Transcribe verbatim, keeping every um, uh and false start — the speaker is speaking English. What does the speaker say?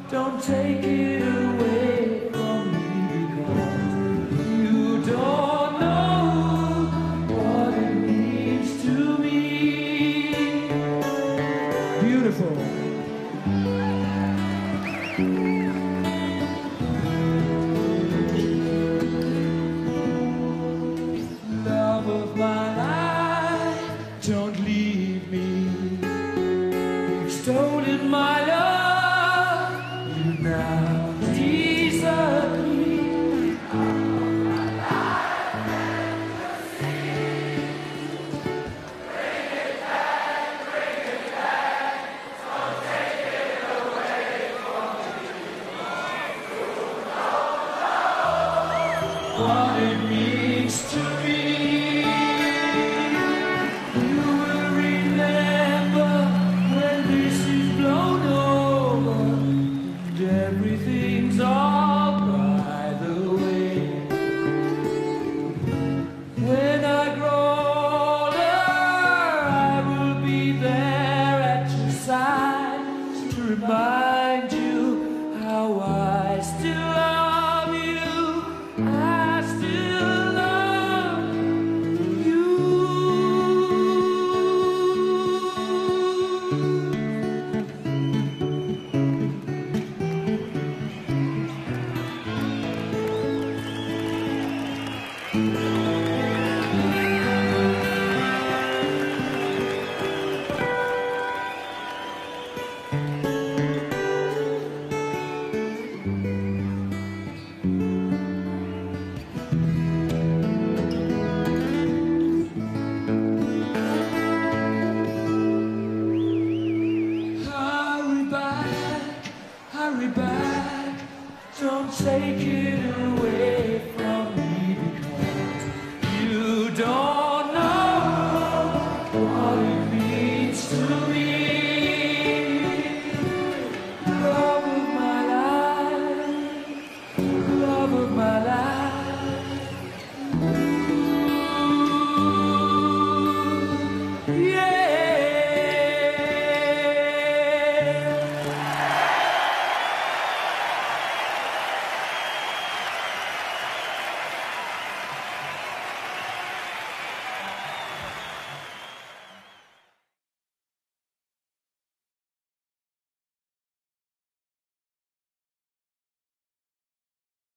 Don't take it away from me, because you don't know what it means to me. Beautiful. Love of my life, don't leave me. You've stolen my love, you now desert me. Love of my life, and the sea. Bring it back, bring it back, don't take it away from me. You don't know what it means to me. You will remember when this is blown over and everything's all by the way. When I grow older, I will be there at your side to remind you how I still love you. I still love you. Hurry back, hurry back, don't take it